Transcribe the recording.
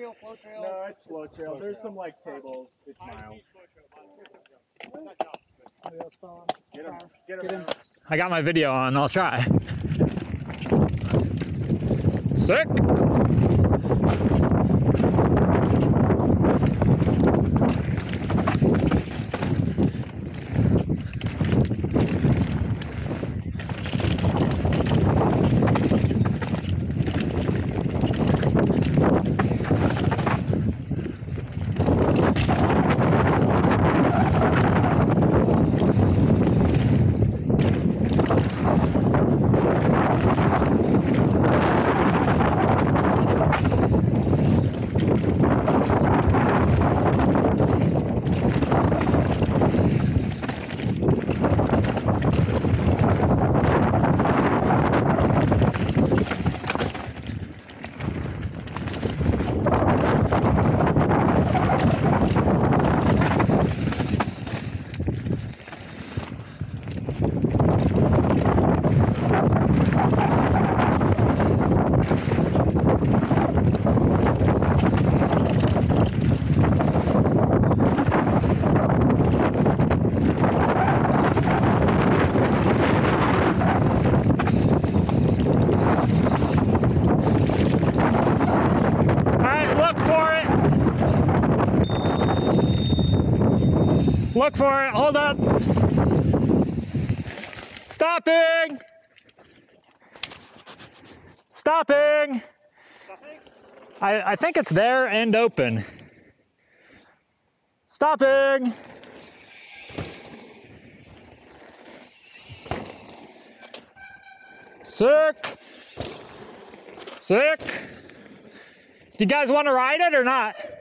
Flow trail? No, it's flow trail. There's some like tables. It's mild. Get him. I got my video on, I'll try. Sick! Look for it, hold up. Stopping. Stopping. I think it's there and open. Stopping. Sick. Sick. Do you guys want to ride it or not?